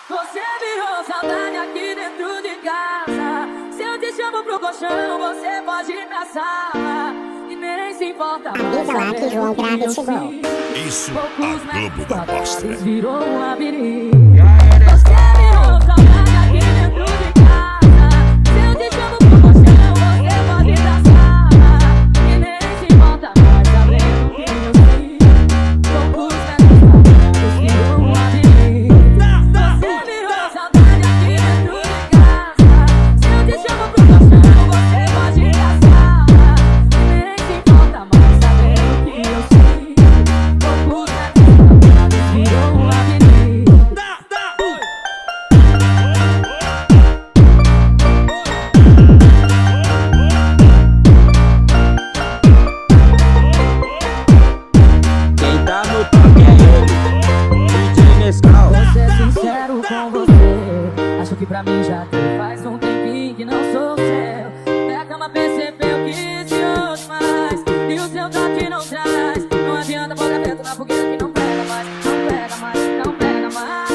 Você virou saudade aqui dentro de casa. Se eu te chamo pro colchão, você pode ir pra sala e nem se importa. Avisa lá que João Grave chegou. Isso, a Globo da Mostra. Virou um labirinto. Você virou saudade aqui dentro de casa. Se eu te chamo pro colchão, você pode ir pra sala e nem se importa mais, sabendo que eu sei. Poucos metros virou um labirinto. Você virou saudade aqui dentro de casa. Se eu te chamo pro colchão, você pode ir pra sala e nem se importa mais, sabendo que eu sei. Poucos metros virou um labirinto. Quem tá no toque é ele, DJ Nescau. Vou ser sincero com você, acho que pra mim já tem faz um tempinho que não sou seu. Minha cama percebeu que existe mais e o seu toque não traz. Não adianta botar vento na fogueira que não pega mais, não pega mais, não pega mais.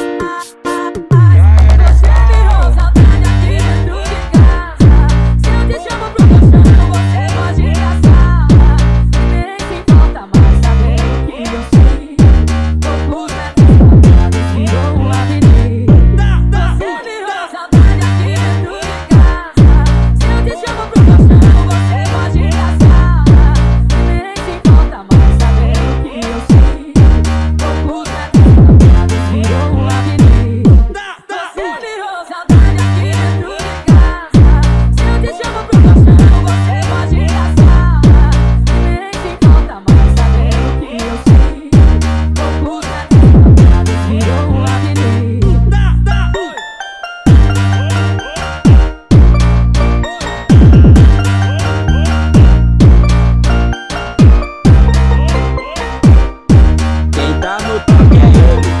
Você virou saudade aqui dentro de casa. Se eu te chamo pro colchão, você pode ir pra sala e nem se importa mais, sabendo que eu sei. Poucos metros virou um labirinto. Você virou saudade aqui dentro de casa. Se eu te chamo pro colchão, você pode ir pra sala e nem se importa mais, sabendo que eu sei. Poucos metros virou um labirinto. Você virou saudade aqui dentro de casa. Se eu te chamo pro colchão, você pode ir pra sala e nem se importa mais, sabendo que eu sei. Poucos metros virou um labirinto. Quem tá no toque é ele,